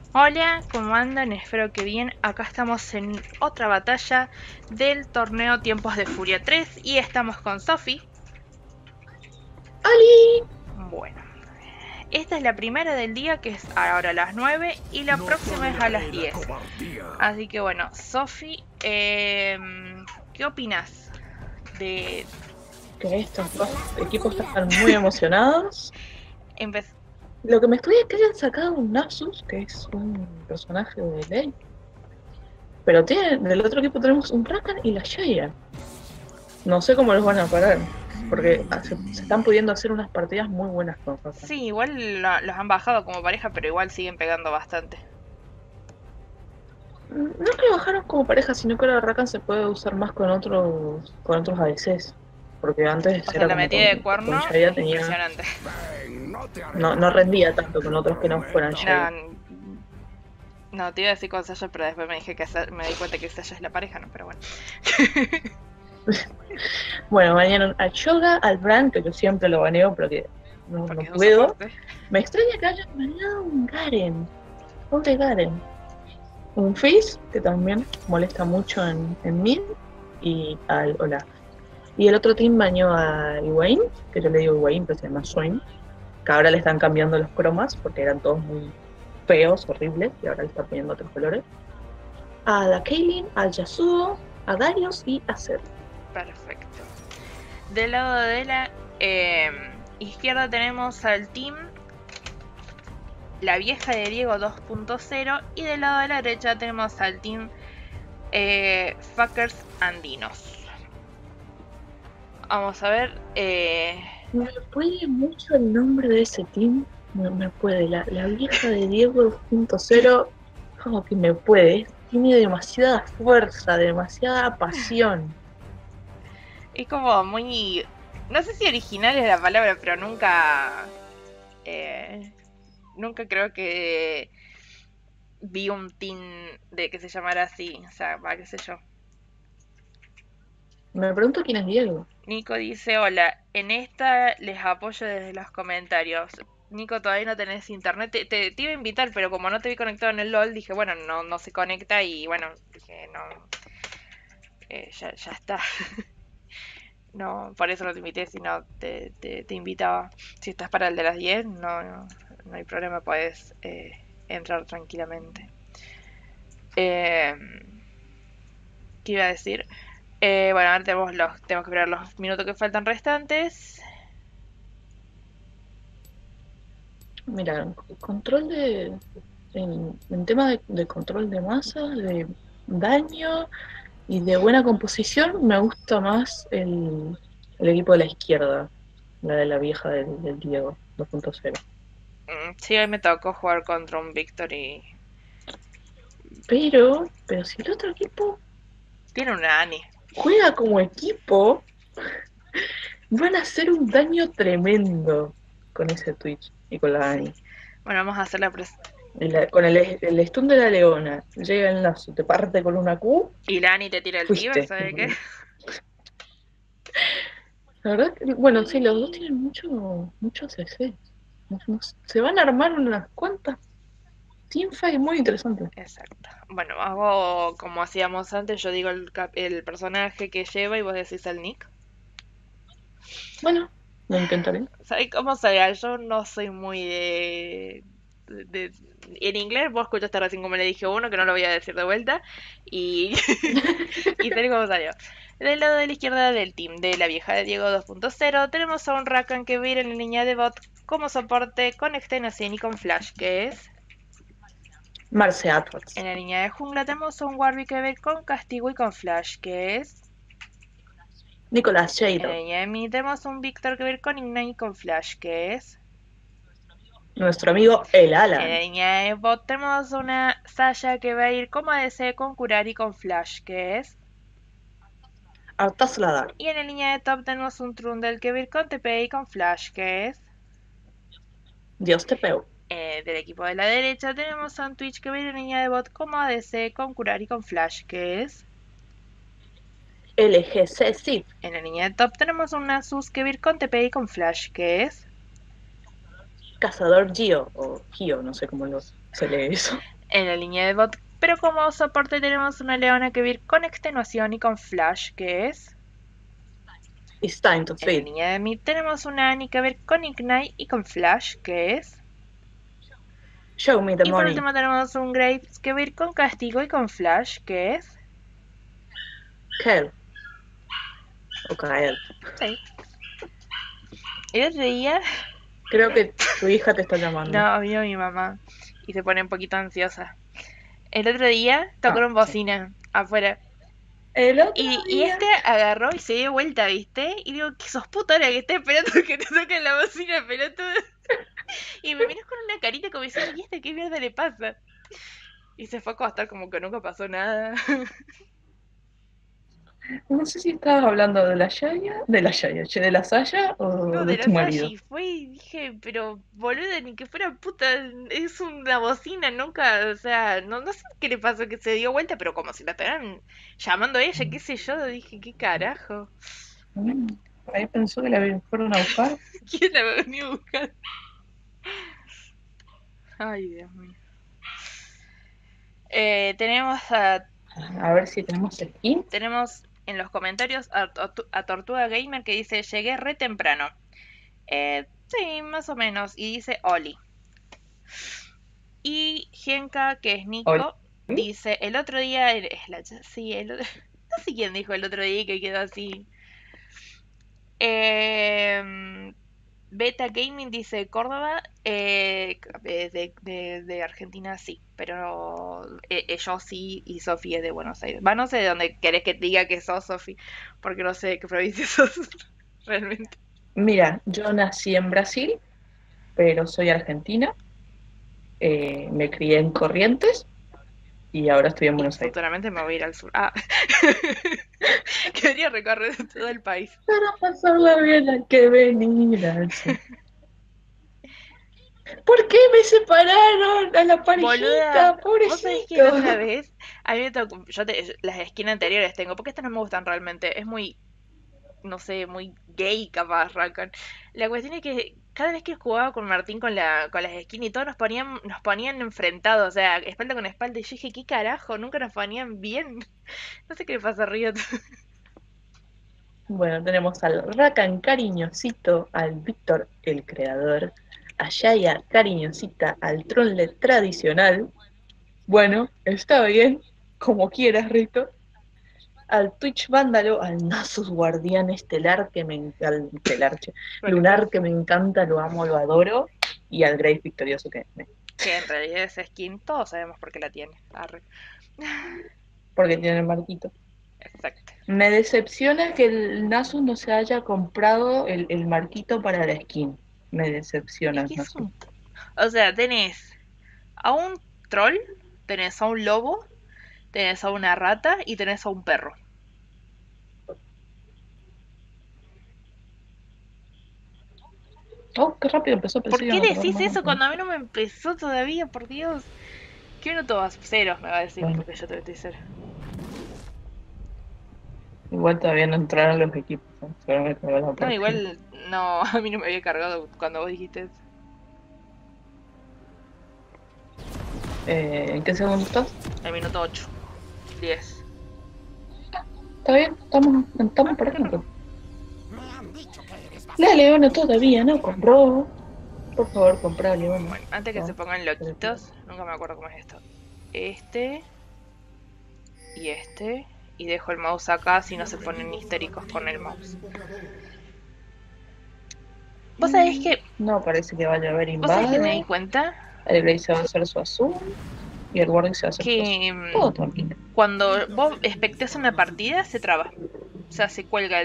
Hola, ¿cómo andan? Espero que bien. Acá estamos en otra batalla del torneo Tiempos de Furia 3 y estamos con Sophie. ¡Oli! Bueno, esta es la primera del día que es ahora a las 9 y la No próxima es a las toleraré la 10. cobardía. Así que bueno, Sophie, ¿qué opinas de Que estos dos equipos están muy emocionados. empezar? Lo que me estoy es que hayan sacado un Nasus, que es un personaje de ley. Pero del otro equipo tenemos un Rakan y la Shaya. No sé cómo los van a parar. Porque se están pudiendo hacer unas partidas muy buenas con Rakan. Sí, igual los han bajado como pareja, pero igual siguen pegando bastante. No que bajaron como pareja, sino que ahora Rakan se puede usar más con otros ADCs. Porque antes O sea, era la como metida de con cuerno Shaya es tenía. impresionante. Ven, no te haré No mal. rendía tanto con otros Te que lo no fueran prometo. Shaya. No, no, te iba a decir con Sasha, pero después me dije que me di cuenta que Sasha es la pareja, ¿no? Pero bueno. Bueno, banearon al Yoga, al Bran, que yo siempre lo baneo, pero que no Porque es un puedo. soporte. Me extraña que hayan baneado un Garen. Pobre Garen. Un Fizz, que también molesta mucho en mid, y al Olaf. Y el otro team baneó a Iwain, que yo le digo Iwain, pero se llama Swain, que ahora le están cambiando los cromas, porque eran todos muy feos, horribles, y ahora le están poniendo otros colores. A la Kaylin, al Yasuo, a Darius y a Zed. Perfecto. Del lado de la izquierda tenemos al team La Vieja de Diego 2.0 y del lado de la derecha tenemos al team Fuckers Andinos. Vamos a ver. Me puede mucho el nombre de ese team. Me puede. La vieja de Diego 2.0, como que me puede. Tiene demasiada fuerza, demasiada pasión. Es como muy... No sé si original es la palabra, pero nunca... eh, nunca creo que vi un team de que se llamara así. O sea, va, qué sé yo. Me pregunto quién es Diego. Nico dice, hola, en esta les apoyo desde los comentarios. Nico, todavía no tenés internet. Te iba a invitar, pero como no te vi conectado en el LOL, dije, bueno, no se conecta y bueno, dije, no, ya está. No, por eso no te invité, sino te invitaba. Si estás para el de las 10, no hay problema, puedes entrar tranquilamente. Eh, ¿Qué iba a decir? Bueno, ahora tenemos que esperar los minutos que faltan restantes. Mira, control en tema de control de masa, de daño y de buena composición, me gusta más el equipo de la izquierda, la de la vieja del Diego 2.0. Sí, hoy me tocó jugar contra un Victory. Pero si el otro equipo Tiene una Annie. juega como equipo, van a hacer un daño tremendo con ese Twitch y con la Sí. Ani. Bueno, vamos a hacer la Con el stun de la leona, llega el lazo, te parte con una Q, y la Annie te tira el Tibia, fuiste. ¿sabe qué? La verdad, bueno, sí, los dos tienen mucho CC. Se van a armar unas cuantas teamfights muy interesantes. Exacto. Bueno, hago como hacíamos antes, yo digo el personaje que lleva y vos decís el nick. Bueno, lo intentaré. ¿Sabes cómo sea? Yo no soy muy en inglés vos escuchaste recién como le dije a uno, que no lo voy a decir de vuelta. Y, y tal como salió. Del lado de la izquierda del team de la vieja de Diego 2.0 tenemos a un Rakan que viene en la línea de bot como soporte con extenuación y con flash, que es... Marce Atwood, En la línea de jungla tenemos a un Warwick que ve con castigo y con flash, que es... Nicolás En la Shado, línea de mid tenemos a un Victor que ve con ignite y con flash, que es... nuestro amigo el En la Alan, línea de bot tenemos una Sasha que va a ir como ADC con curar y con flash, que es... Arthas Ladar, Y en la línea de top tenemos un Trundle que va a ir con TP y con flash, que es... Dios te pego. Del equipo de la derecha tenemos a un Twitch que va a ir en línea de bot como ADC con curar y con flash, que es... LGC Sith, En la línea de top tenemos un Nasus que va a ir con TP y con flash, que es... cazador Gio, o Gio, no sé cómo se lee eso. En la línea de bot, pero como soporte tenemos una leona que vir con extenuación y con flash, que es... It's time to En la feed. línea de mid tenemos una Annie que ver con ignite y con flash, que es... Show me the Y por money. último tenemos un Graves que ver con castigo y con flash, que es... Kel. O Kael. Sí. El otro día... Creo que tu hija te está llamando. No, vino mi mamá y se pone un poquito ansiosa. El otro día tocaron Sí. bocina afuera. El otro Y día. este agarró y se dio vuelta, ¿viste? Y digo, que sos puta ahora que estés esperando que te toquen la bocina, pelotudo. Y me miró con una carita como diciendo, ¿y este qué mierda le pasa? Y se fue a acostar como que nunca pasó nada. No sé si estabas hablando de la Yaya, che, de la Saya o No, de de la tu marido. Sashi fue y dije, pero boluda, ni que fuera puta, es una bocina, nunca, o sea, no sé qué le pasó, que se dio vuelta, pero como si la estuvieran llamando a ella, qué sé yo, dije, qué carajo. Ahí pensó que la fueron a buscar. ¿Quién la va a venir a buscar? Ay, Dios mío. Tenemos A ver si tenemos skin. tenemos en los comentarios a Tortuga Gamer que dice, llegué re temprano. Sí, más o menos, y dice Oli. Y Genka, que es Nico, Oli. dice, el otro día, sí, no sé quién dijo el otro día que quedó así. Beta Gaming dice Córdoba, de Argentina sí, pero yo sí y Sofi es de Buenos Aires. Va, no sé de dónde querés que te diga que sos, Sofi, porque no sé de qué provincia sos realmente. Mira, yo nací en Brasil, pero soy argentina. Me crié en Corrientes y ahora estoy en Y Buenos Aires. futuramente me voy a ir al sur. Ah, quería recorrer todo el país. Para pasarla bien hay que venir al sur. ¿Por qué me separaron a la parejita? Boluda, vos sabés que la otra Pobrecito. vez, a mí me tocó, las skins anteriores tengo, porque estas no me gustan realmente, es muy, no sé, muy gay capaz, Rakan. La cuestión es que cada vez que jugaba con Martín con las skins y todos nos ponían enfrentados, o sea, espalda con espalda, y yo dije, ¿qué carajo? Nunca nos ponían bien. No sé qué le pasa a Riot. Bueno, tenemos al Rakan cariñosito, al Víctor el creador, a Yaya cariñosita, al Tronle tradicional. Bueno, está bien, como quieras, Rito. Al Twitch vándalo, al Nasus guardián estelar que me encanta, lunar que me encanta, lo amo, lo adoro, y al Grace victorioso que Que en realidad esa skin todos sabemos por qué la tiene. Arre. porque tiene el marquito. Exacto. Me decepciona que el Nasus no se haya comprado el marquito para la skin. Me decepciona Es que el es Nasus. o sea, tenés a un troll, tenés a un lobo, tenés a una rata y tenés a un perro. Oh, qué rápido empezó, ¿Por pensé que qué iban a tardar decís más eso rápido. cuando a mí no me empezó todavía? Por Dios. ¿Qué minuto vas? Ceros me va a decir, Bueno. porque yo te voy a decir. Igual todavía no entraron los equipos, ¿no? Solo me cargó la No, partida. igual, no, a mí no me había cargado cuando vos dijiste eso. ¿En qué segundo estás? El minuto 8. 10. Está bien, estamos por acá. Me han dicho que eres La bastante... Leona todavía no compró. Por favor, comprá, Leona. Bueno, antes que No. se pongan loquitos, nunca me acuerdo cómo es esto. Este. Y este. Y dejo el mouse acá si no se ponen histéricos con el mouse. ¿Vos sabés que, No parece que vaya a haber vos sabés que me di invade. cuenta El Grace va a hacer su azul. Y el Warwick se va a hacer su azul. que Todo tranquilo. cuando vos especteas una partida se traba? O sea, se cuelga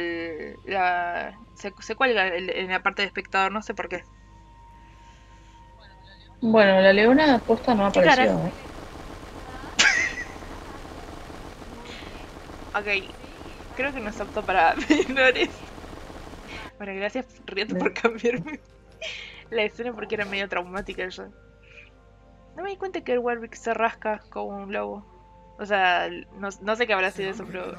se cuelga en la parte de espectador, no sé por qué. Bueno, la Leona posta no ¿Qué apareció, cara? ¿eh? Ok, creo que no es apto para menores. Bueno, gracias Riot por cambiarme la escena porque era medio traumática eso. No me di cuenta que el Warwick se rasca como un lobo. O sea, no sé qué habrá sido eso, pero...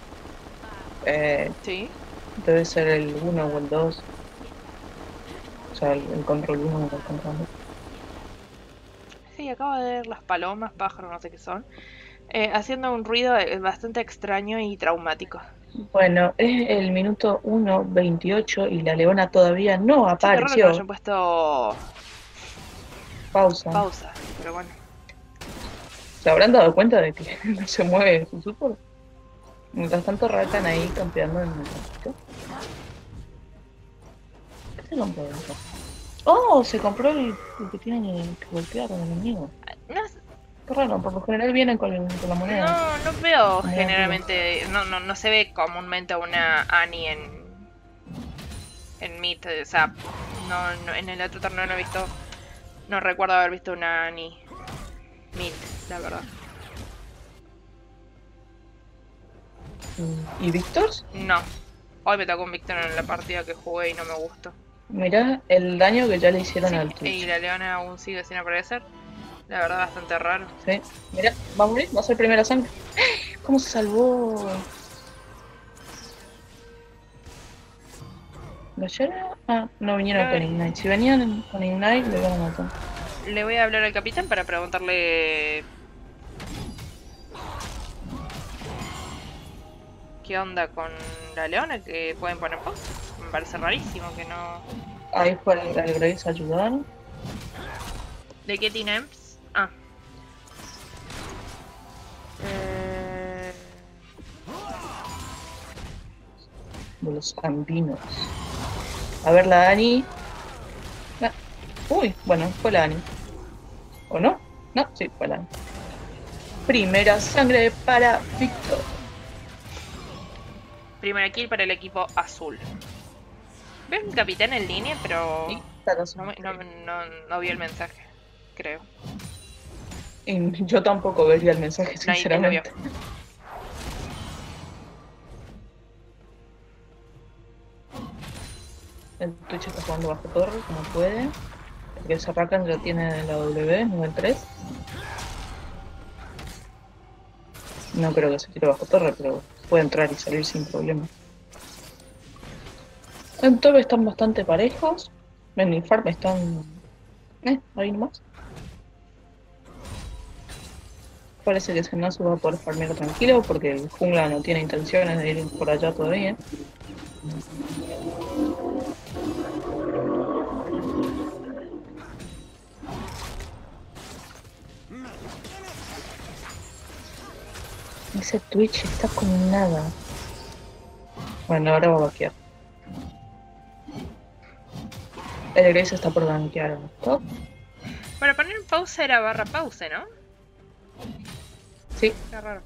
Eh, Sí. Debe ser el 1 o el 2. sea, el control 1 y el control 2. Sí, acabo de ver las palomas, pájaros, no sé qué son, haciendo un ruido bastante extraño y traumático. Bueno, es el minuto 1:28 y la leona todavía no Sí, qué raro que no hayan apareció. puesto Pausa. pausa, pero bueno. ¿Se habrán dado cuenta de que no se mueve su support? Mientras tanto, Rakan ahí campeando en el ratito. ¿Qué se compró eso? Oh, se compró el que tiene que golpear al enemigo. No, Qué raro, por lo general vienen con la moneda. no veo Moneda generalmente, no se ve comúnmente una Annie en Meet, o sea, en el otro torneo no he visto, no recuerdo haber visto una Annie Meet, la verdad. ¿Y Víctor? No, hoy me tocó un Victor en la partida que jugué y no me gustó. Mirá el daño que ya le hicieron al Sí, y Twitch. la leona aún sigue sin aparecer, la verdad bastante raro. Sí. Mirá, va a morir, va a ser primera sangre. ¿Cómo se salvó? ¿Gallera? Ah, no vinieron con Ignite. Si venían con Ignite, le iban a matar. Le voy a hablar al capitán para preguntarle qué onda con la leona, que pueden poner post. Me parece rarísimo que no... Ahí fue el Grace a ayudar. ¿De qué Tinems? Ah. De los andinos. A ver la Dani. Ah, uy, bueno, fue la Dani. ¿O no? No, sí, fue la Dani. Primera sangre para Víctor. Primera kill para el equipo azul. Veo un capitán en línea, pero Y Thanos. no vi el mensaje, creo. Y yo tampoco vería el mensaje, Nadie lo vio. sinceramente. El Twitch está jugando bajo torre, como puede. Porque ese Rakan ya tiene la W, nivel 3. No creo que se tire bajo torre, pero puede entrar y salir sin problema. En top están bastante parejos. En el farm están... ahí nomás. Parece que Zenazu va a poder farmear tranquilo porque el jungla no tiene intenciones de ir por allá todavía. Ese Twitch está con nada. Bueno, ahora va a vaquear. El Grace está por gankear. ¿Top? Para poner pausa era barra pause, ¿no? Sí. Qué raro.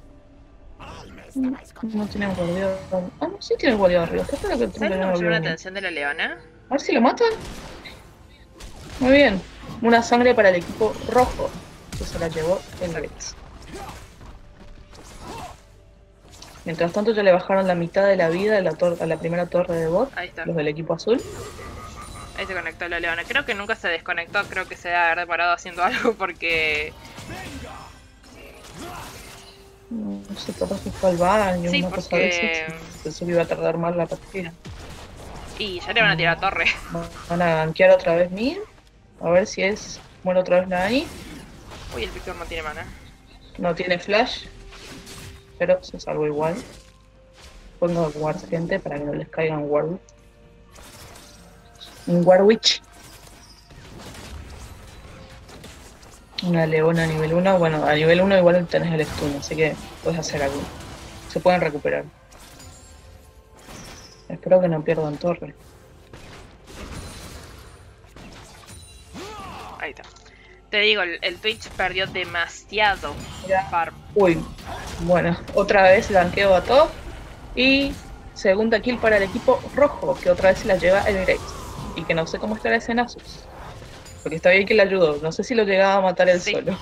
No tiene guardián. Ah, no, sí tiene guardián arriba. ¿Qué espera que ¿Sabes lo que me llamó la atención de la leona? A ver si lo matan. Muy bien. Una sangre para el equipo rojo. Que se la llevó el Grace. Mientras tanto ya le bajaron la mitad de la vida a la primera torre de bot. Ahí está. Los del equipo azul. Ahí se conectó la leona. Creo que nunca se desconectó, creo que se debe haber demorado haciendo algo porque... No sé, capaz que fue al baño, Sí, una cosa de porque... eso. Pensé que iba a tardar más la partida. Y ya le van a tirar torre. Van a gankear otra vez mid. A ver si muere otra vez la Dani. Uy, el Víctor no tiene mana. No tiene flash. Pero se salvó igual. Pongo wards, gente, para que no les caigan ward. Un Warwitch. Una leona a nivel 1. Bueno, a nivel 1 igual tenés el stun, así que puedes hacer algo. Se pueden recuperar. Espero que no pierdan torre. Ahí está. Te digo, el Twitch perdió demasiado Mirá. farm. Uy, bueno, otra vez ganqueo a top. Y segunda kill para el equipo rojo, que otra vez se la lleva el Grace. Y que no sé cómo estará ese Nasus. Porque está bien que le ayudó. No sé si lo llegaba a matar él Sí. solo.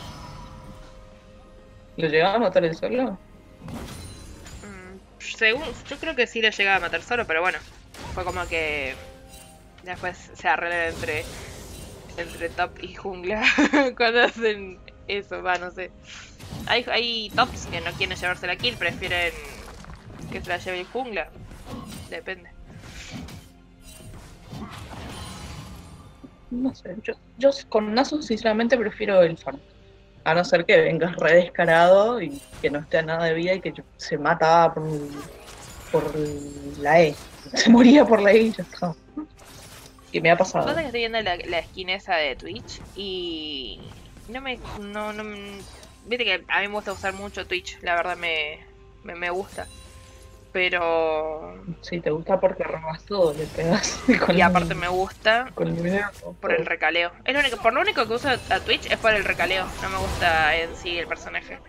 ¿Lo llegaba a matar él solo? Según, yo creo que sí lo llegaba a matar solo, pero bueno. Fue como que... Después se arregla entre top y jungla cuando hacen eso, va, no sé. Hay tops que no quieren llevarse la kill, prefieren que se la lleve el jungla. Depende. No sé, yo con Nasus sinceramente prefiero el farm. A no ser que vengas re descarado y que no esté a nada de vida y que se mata por la E. Se moría por la E y ya está. Que me ha Pasa pasado. que estoy viendo la skin esa de Twitch y viste que a mí me gusta usar mucho Twitch, la verdad me gusta. Pero... Si te gusta porque robas todo, le pegas Y aparte me gusta con el video. por el recaleo. Es lo único, por lo único que uso a Twitch es por el recaleo. No me gusta en sí el personaje.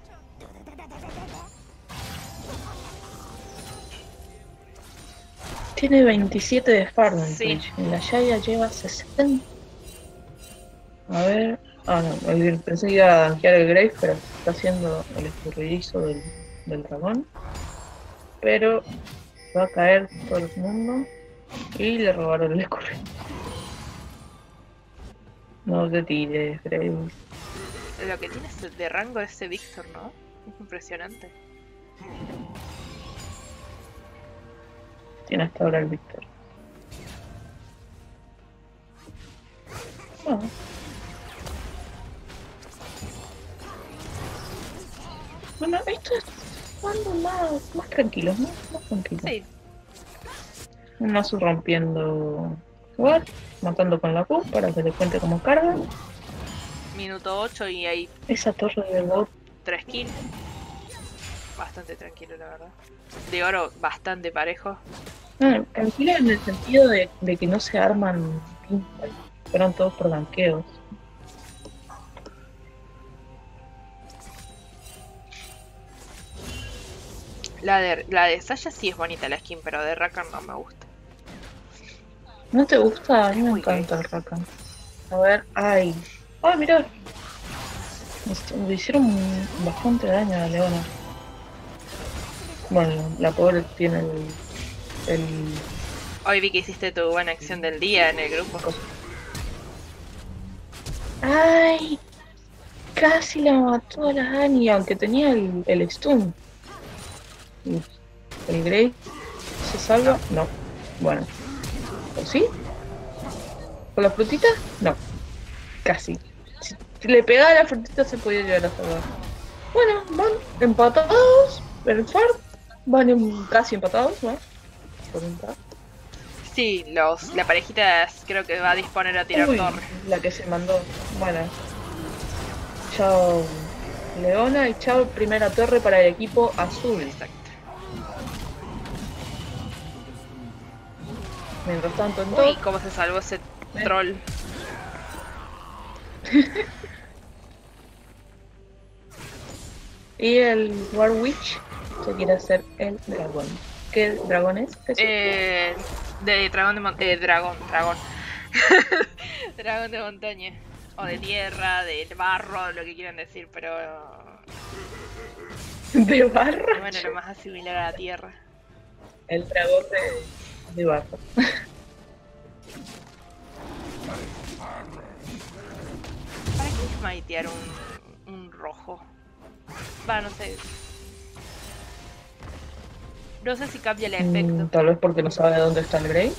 Tiene 27 de farm en Sí. Twitch. Y la Yaya lleva 60. A ver. Ah, no, pensé que iba a dankear el Grace, pero está haciendo el escurridizo del dragón. Pero va a caer todo el mundo. Y le robaron el escurridizo. No te tires, Grace. Lo que tiene de rango ese Víctor, ¿no? Es impresionante. Tiene hasta ahora el Víctor. Ah. Bueno, esto es jugando más tranquilos, ¿no? Más tranquilos. Sí, Un Nasu rompiendo jugar, matando con la Q para que le cuente como carga. minuto 8 y hay Esa torre de bot 3 kills. Bastante tranquilo, la verdad. De oro, bastante parejo. tranquila en el sentido de que no se arman pintas, fueron todos por ganqueos. La de Sasha sí es bonita la skin, pero de Rakan no me gusta. ¿No te gusta? A mí me Muy encanta el Rakan. A ver, ay. Ay, mirá. Le hicieron bastante daño a la Leona. Bueno, la pobre tiene el Hoy vi que hiciste tu buena acción del día en el grupo. ¡Ay! Casi la mató a la Annie, aunque tenía el stun. Uf, ¿el Grey se salva? No. Bueno. ¿O sí? ¿Con la frutita? No. Casi. Si le pegaba la frutita se podía llegar a salvar. Bueno, van empatados. El FAR van casi empatados, ¿no? Por un par. Sí, la parejita creo que va a disponer a tirar Uy, torre. la que se mandó. Bueno. Chao Leona y chao primera torre para el equipo azul. Exacto. Mientras tanto en Uy, top, cómo se salvó ese troll. y el Warwitch se quiere hacer el dragón. ¿Qué dragón es? De dragón dragón. Dragón de montaña. O de tierra, de barro, lo que quieran decir, pero... ¿De barro? Bueno, lo más similar a la tierra. El dragón de barro. ¿Para qué smitear un rojo? Va, no sé. No sé si cambia el efecto. Tal vez porque no sabe dónde está el Grace.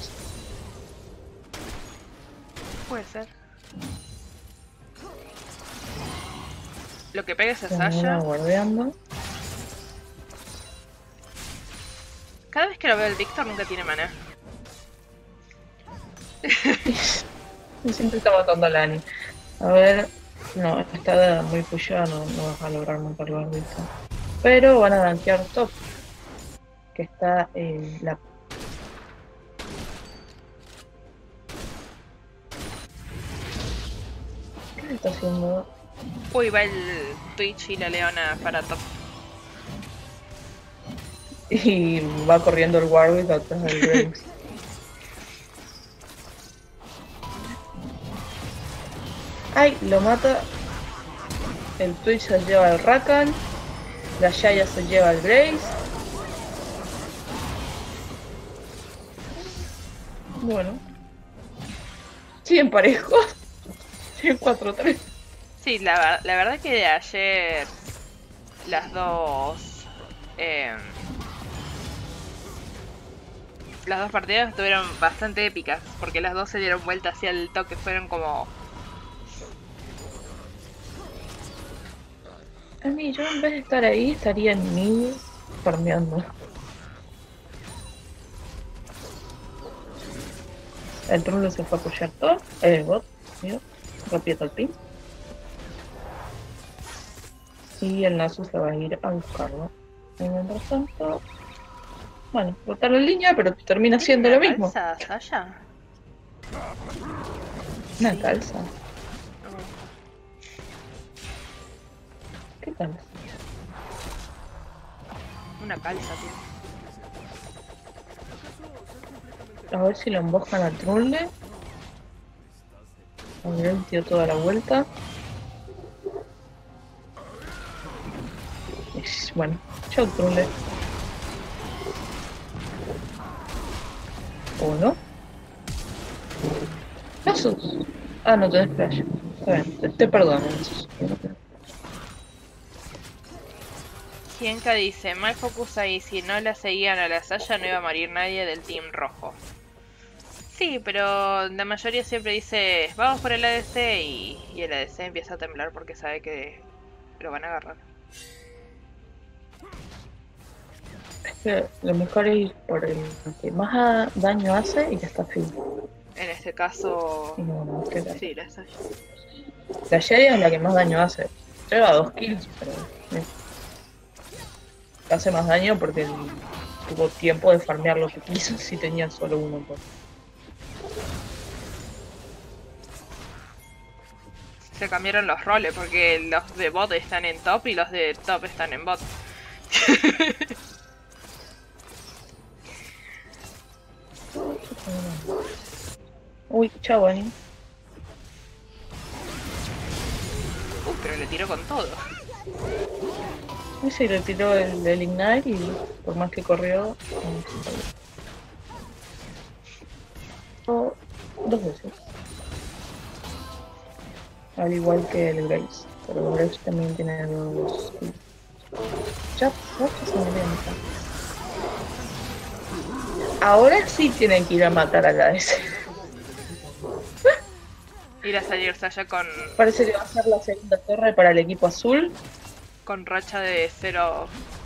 Puede ser. Lo que pega es a Termina Sasha. guardeando. Cada vez que lo veo el Víctor nunca tiene mana. Y siempre está matando a Lani. A ver, no, está muy pushada, no vas a lograr matarlo al Víctor. Pero van a dankear top. Que está la... ¿Qué le está haciendo? Uy, va el Twitch y la Leona para top. Y va corriendo el Warwick atrás del Graves. Ay, lo mata. El Twitch se lleva al Rakan. La Yaya se lleva al Graves. Bueno. Siguen parejos. Siguen 4-3. Sí, la verdad que de ayer las dos las dos partidas estuvieron bastante épicas, porque las dos se dieron vuelta hacia el toque, fueron como... A mí, yo en vez de estar ahí, estaría en mí farmeando. El Trullo se fue a apoyar todo. Bot, mira, rápido al pin. Y el Nasus se va a ir a buscarlo. Y mientras tanto, bueno, botar la línea, pero termina siendo lo mismo. ¿Calza, Sasha? Una Sí. calza. ¿Qué calza? Una calza, tío. A ver si lo emboscan al Trullo. A ver, el tío toda la vuelta. Bueno, chao Trullo. ¿O no? Nasus. Ah, no tenés flash. Está bien, te perdono, Nasus. Hienka dice, mal focus ahí, si no la seguían a la Sasha no iba a morir nadie del team rojo. Sí, pero la mayoría siempre dice, vamos por el ADC y el ADC empieza a temblar porque sabe que lo van a agarrar. Es que lo mejor es ir por el que más daño hace y ya está fin. En este caso, Y no, sí, la Sasha. la Sheria es la que más daño hace. Lleva 2 kills, pero hace más daño porque tuvo tiempo de farmear lo que quiso si tenía solo uno. Pues. Se cambiaron los roles porque los de bot están en top y los de top están en bot. Uy, chao, Annie. Pero le tiró con todo. Ese le tiró el Ignite y por más que corrió, dos veces. Al igual que el Grace. Pero el Grace también tiene dos. Ya se me lenta. Ahora sí tienen que ir a matar a la S. Ir a salir Sasha Parece que va a ser la segunda torre para el equipo azul. con racha de 0.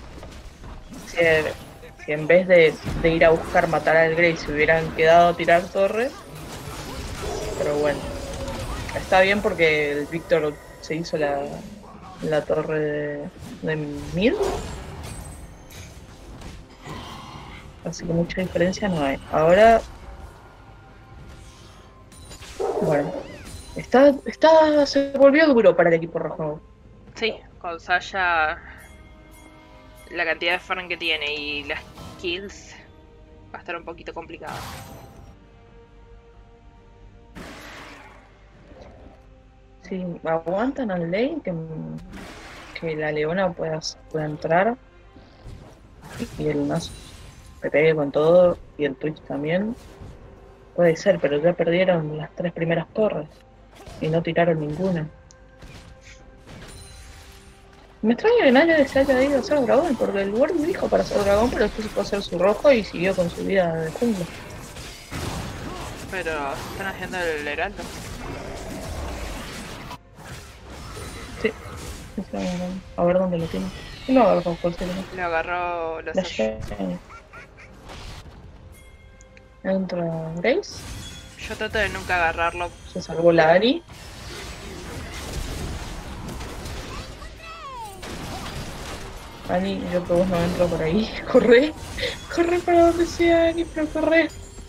Si en vez de ir a buscar matar al Grace se hubieran quedado a tirar torre. Pero bueno. Está bien porque el Víctor se hizo la torre de mid. Así que mucha diferencia no hay. Ahora... Bueno. Se volvió duro para el equipo rojo. Sí, con Sasha la cantidad de farm que tiene y las kills va a estar un poquito complicado. Si aguantan al lane, que la leona pueda entrar y el Nasus se pegue con todo y el Twitch también, puede ser, pero ya perdieron las 3 primeras torres y no tiraron ninguna. Me extraña que nadie se haya ido a hacer dragón, porque el Ward dijo para hacer dragón, pero después se fue a hacer su rojo y siguió con su vida de jungla. Pero están haciendo el heraldo. Sí. A ver dónde lo tiene. Y lo agarró por si Lo agarró los la Shane. Entra Grace. Yo trato de nunca agarrarlo. Se salvó la Ari. Ani, yo que vos no entro por ahí. Corre. Corre para donde sea, Ani, pero corre.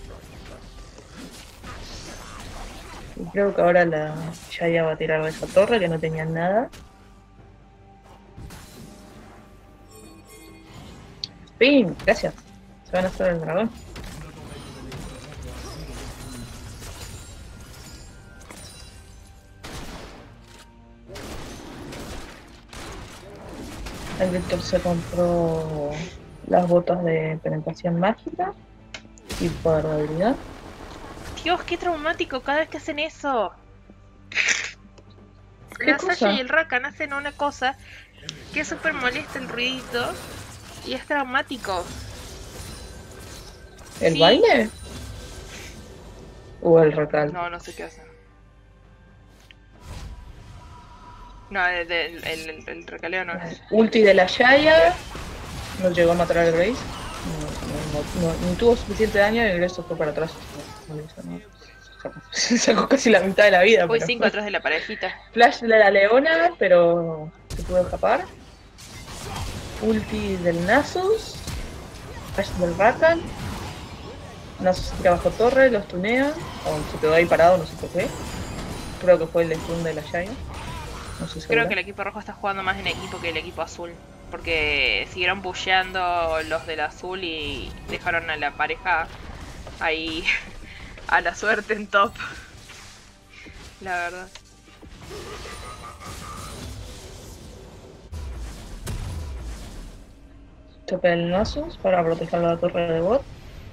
Y creo que ahora la Yaya va a tirar de esa torre que no tenía nada. Spin, gracias. Se van a hacer el dragón. El Víctor se compró las botas de penetración mágica y poder de habilidad. Dios, qué traumático cada vez que hacen eso. ¿Qué La cosa? Sasha y el Rakan hacen una cosa que es súper molesta el ruidito y es traumático. ¿El Sí. baile? ¿O el recal? No, no sé qué hacer. No, el recaleo no es. Ulti de la Yaya. No llegó a matar al Grace. Ni tuvo suficiente daño y el Grace se fue para atrás. No le hizo nada. Sacó casi la mitad de la vida. Uy, Pero... 5 atrás de la parejita. Flash de la Leona, pero se pudo escapar. Ulti del Nasus. Flash del Rakan. Nasus se tira bajo torre, los tunea. O se quedó ahí parado, no sé por qué. Creo que fue el stun de la Yaya. No sé si Creo que el equipo rojo está jugando más en equipo que el equipo azul. Porque siguieron pusheando los del azul y dejaron a la pareja ahí a la suerte en top. La verdad. Tope el Nasus para proteger la torre de bot.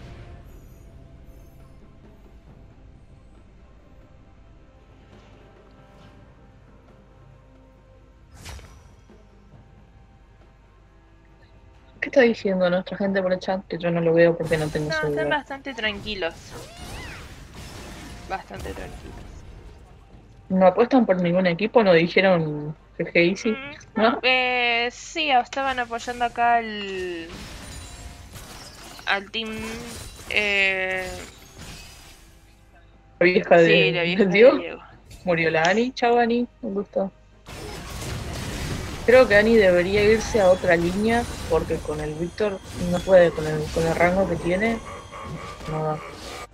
¿Qué está diciendo nuestra gente por el chat? Que yo no lo veo porque no tengo No, están celular. bastante tranquilos. Bastante tranquilos. ¿No apuestan por ningún equipo? ¿No dijeron GG Easy? ¿No? Sí, estaban apoyando acá al team. La vieja Sí, la vieja del de Diego. Diego. Murió la Ani. Chao Ani, un gusto. Creo que Ani debería irse a otra línea porque con el Víctor no puede, con el rango que tiene. No da.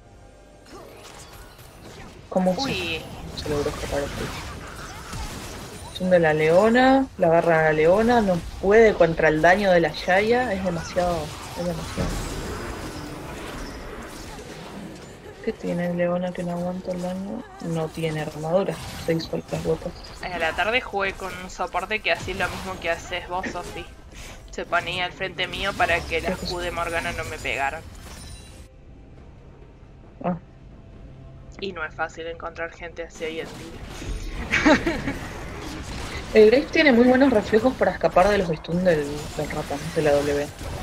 ¿Cómo Uy, se logró escapar el Twitch? Son de la Leona, la agarran a la Leona, no puede contra el daño de la Yaya, es demasiado, es demasiado. ¿Qué tiene Leona que no aguanta el daño? No tiene armadura, 6 sueltas botas. a la tarde jugué con un soporte que hacía lo mismo que haces vos, Sofi. Se ponía al frente mío para que las Q de Morgana no me pegaran. Ah, Y no es fácil encontrar gente así hoy en día. el Grace tiene muy buenos reflejos para escapar de los stuns del Rakan, de la W.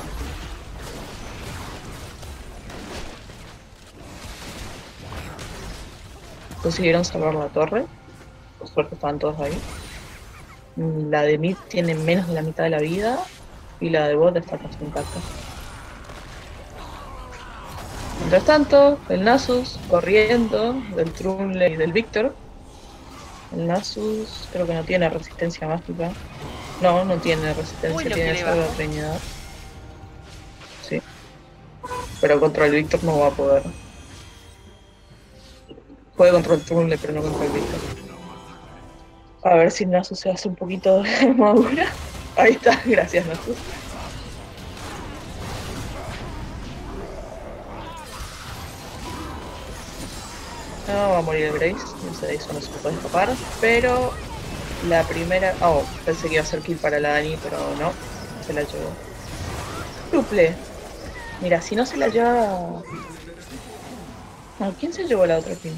Consiguieron salvar la torre. Por suerte estaban todos ahí. La de mid tiene menos de la mitad de la vida. Y la de bot está casi intacta. Mientras tanto, el Nasus corriendo del Trunle y del Víctor. El Nasus creo que no tiene resistencia mágica. No, no tiene resistencia, Uy, lo que tiene le solo bajó. reñidad. Sí. Pero contra el Víctor no va a poder. Puede contra el Trunle, pero no contra el Víctor. A ver si Nasus se hace un poquito de armadura. Ahí está, gracias Nasus. No, va a morir el Grace, eso no se puede escapar, pero la primera... Oh, pensé que iba a ser kill para la Dani, pero no, se la llevó. Triple. Mira, si no se la lleva... No, ¿quién se llevó la otra kill?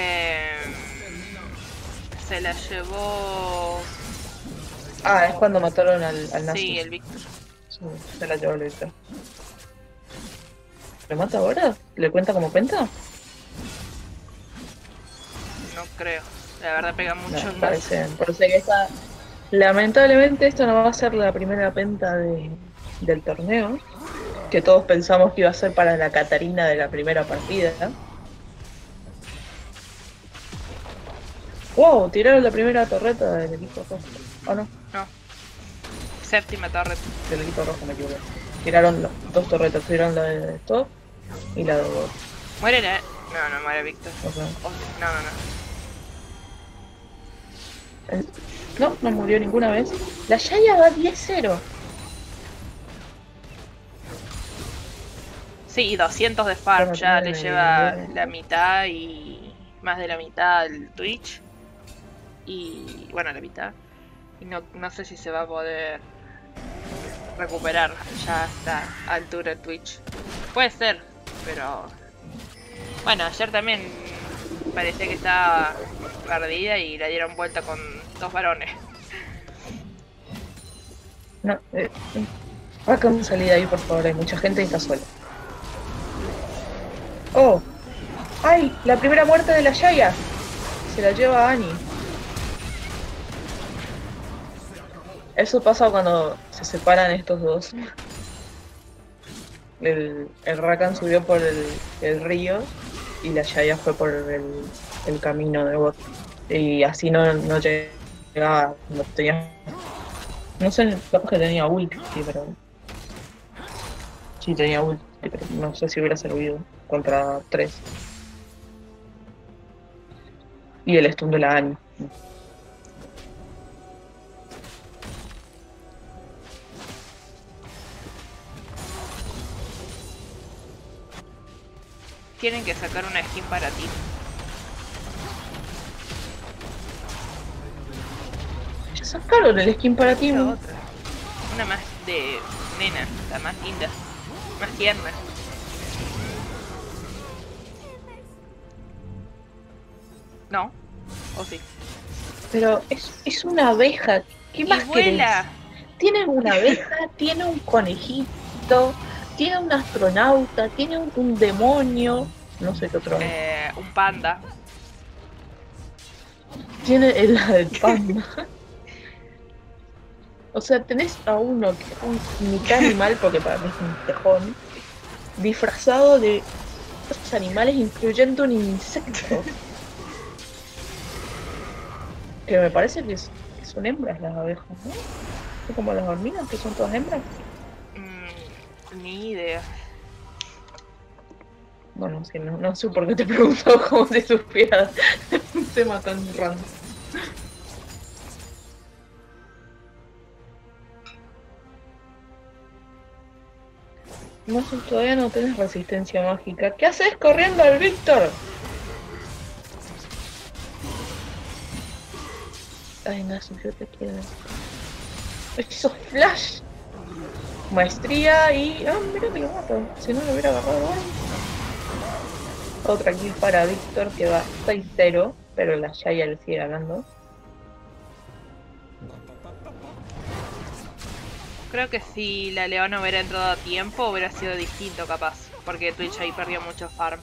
Se la llevó. Ah, es cuando mataron al Nasus. Sí, el Víctor. Sí, se la llevó el Víctor. ¿Lo mata ahora? ¿Le cuenta como cuenta? No creo. La verdad pega mucho. No, parece que esta... Lamentablemente esta no va a ser la primera penta del torneo, que todos pensamos que iba a ser para la Catarina de la primera partida. Wow, tiraron la primera torreta del equipo rojo. ¿O no? No. Séptima torre. Del equipo rojo me equivoqué. Tiraron dos torretas, tiraron la de top y la de bot. Muere la. No, no muere Víctor. O sea, Oh, no, no, no. no murió ninguna vez. La Yaya va 10-0. Sí, y 200 de farm. Bueno, Ya le tiene lleva nivel. la mitad y. Más de la mitad el Twitch. Y. Bueno, la mitad. Y no sé si se va a poder recuperar ya a esta altura el Twitch. Puede ser, pero. Bueno, ayer también parecía que estaba perdida y la dieron vuelta con 2 varones. No, hagan salida ahí por favor, hay mucha gente y está sola. Oh. ¡Ay! La primera muerte de la Yaya. Se la lleva Annie. Eso pasa cuando se separan estos dos. El Rakan subió por el río y la Yaya fue por el camino de bot. Y así no llegaba, no tenía... No sé, capaz que tenía ulti, pero... Sí, tenía ulti, pero no sé si hubiera servido contra 3. Y el stun de la Annie. Tienen que sacar una skin para ti. Ya sacaron el skin para ti. Quiero otra. Una más de nena, la más linda, más tierna. No, o sí. Pero es una abeja. ¿Qué Y más querés? vuela. Tiene una abeja, tiene un conejito, tiene un astronauta, tiene un demonio. No sé qué otro. Un panda. Tiene la del panda. O sea, tenés a uno que es un mitad animal, porque para mí es un tejón, disfrazado de otros animales, incluyendo un insecto. Que me parece que son hembras las abejas, ¿no? Es como las hormigas, que son todas hembras. Ni idea. Bueno, sí, no sé por qué te preguntaba como si supieras un tema tan random. No sé, todavía no tenés resistencia mágica. ¿Qué haces corriendo al Víctor? Ay, Nasu, yo te quiero. Eso flash. Maestría y... Ah, mira que lo mato. Si no lo hubiera agarrado igual. Otra kill para Víctor que va 6-0, pero la Yaya le sigue ganando. Creo que si la Leona hubiera entrado a tiempo hubiera sido distinto capaz, porque Twitch ahí perdió mucho farm.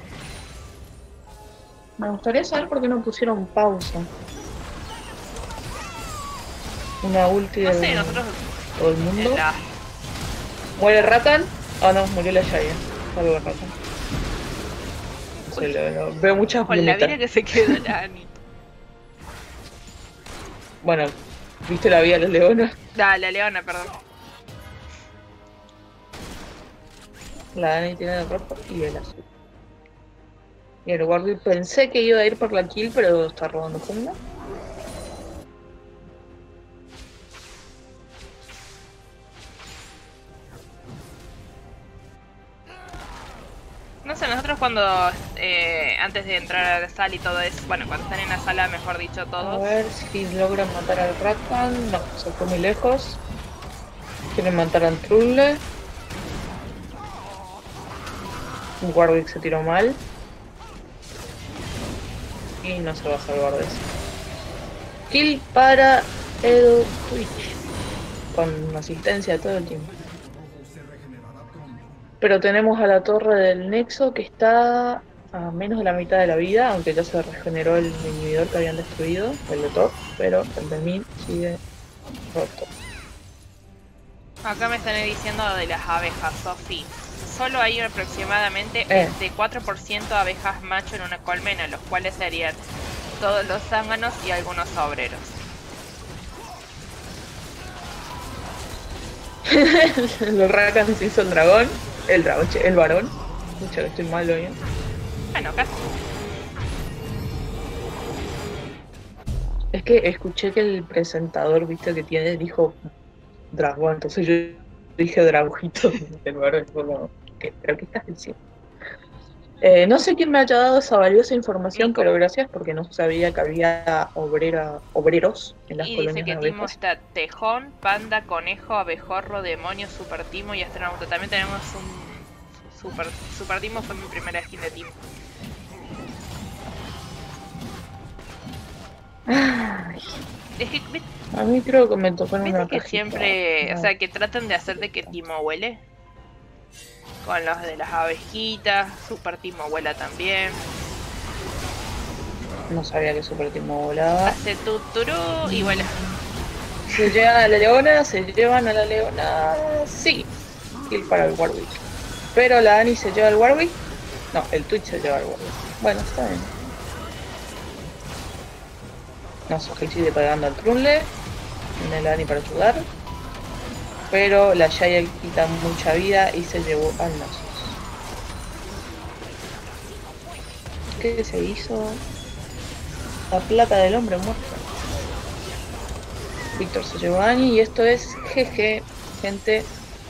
Me gustaría saber por qué no pusieron pausa. Una ulti No de sé, nosotros todo el mundo. la... ¿Muere Rakan? Ah, no, murió la Yaya. Salvo Rakan. Veo muchas con la plumitas. vida que se quedó la Annie. Bueno, ¿viste la vida de los leones? La Leona, perdón. La Dani tiene el rojo y el azul. Y el guardia pensé que iba a ir por la kill, pero está robando jungla. No sé, nosotros cuando, antes de entrar a la sala y todo eso, bueno, cuando están en la sala, mejor dicho, A todos, ver si logran matar al Rakan. No, se fue muy lejos. Quieren matar al Trulle. Warwick se tiró mal. Y no se va a salvar de eso. Kill para el Twitch. Con asistencia todo el tiempo. Pero tenemos a la torre del Nexo que está a menos de la mitad de la vida, aunque ya se regeneró el inhibidor que habían destruido, el de top, pero el de mid sigue roto. acá me están diciendo de las abejas, Sofi. Solo hay aproximadamente de 4% abejas macho en una colmena, los cuales serían todos los zánganos y algunos obreros. Los Rakan se hizo el dragón, el varón. Escucha que estoy mal hoy. Bueno, casi. Es que escuché que el presentador, viste, que tiene, dijo dragón, entonces yo dije dragujito del varón, como, ¿pero qué estás diciendo? No sé quién me haya dado esa valiosa información, Nico. pero gracias porque no sabía que había obreros en las Y colonias dice que de Timo abejas. está tejón, panda, conejo, abejorro, demonio, super Timo y astronauta. También tenemos un super Timo, fue mi primera skin de Timo. Ay, Es que, a mí creo que me tocó en ¿viste una que cajita. siempre, No. o sea, que tratan de hacer de que Timo huele? con los de las abejitas. Super Timo vuela también. No sabía que Super Timo volaba. Hace tuturú y vuela. Se llevan a la leona, se llevan a la leona. Sí. Kill para el Warwick. Pero la Annie se lleva al Warwick. No, el Twitch se lleva al Warwick. Bueno, está bien. Nos coincide pegando al Trunle. Viene la Annie para ayudar. Pero la Yaya quita mucha vida y se llevó al Nasus. ¿Qué se hizo? La plata del hombre muerto. Víctor se llevó a Annie y esto es GG, gente.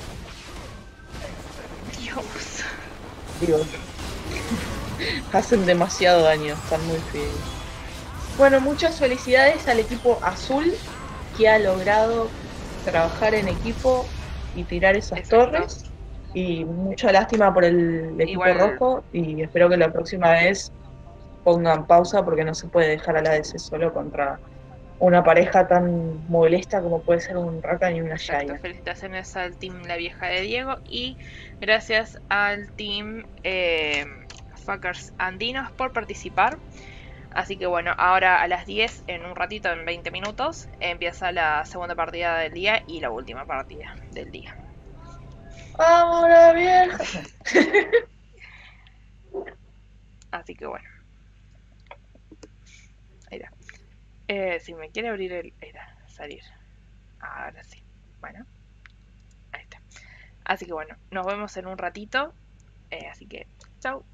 Dios. Dios. Hacen demasiado daño, están muy feos. Bueno, muchas felicidades al equipo azul que ha logrado trabajar en equipo y tirar esas Exacto. torres. Y mucha lástima por el equipo Igual- rojo y espero que la próxima vez pongan pausa porque no se puede dejar a la ADC solo contra una pareja tan molesta como puede ser un Rakan y una Exacto, Yaya. felicitaciones al team La Vieja de Diego y gracias al team Fuckers Andinos por participar. Así que bueno, ahora a las 10, en un ratito, en 20 minutos, empieza la segunda partida del día y la última partida del día. ¡Vamos la vieja! Así que bueno, ahí está. Si me quiere abrir el... Ahí está, salir. Ahora sí. Bueno, ahí está. Así que bueno, nos vemos en un ratito. Así que, chao.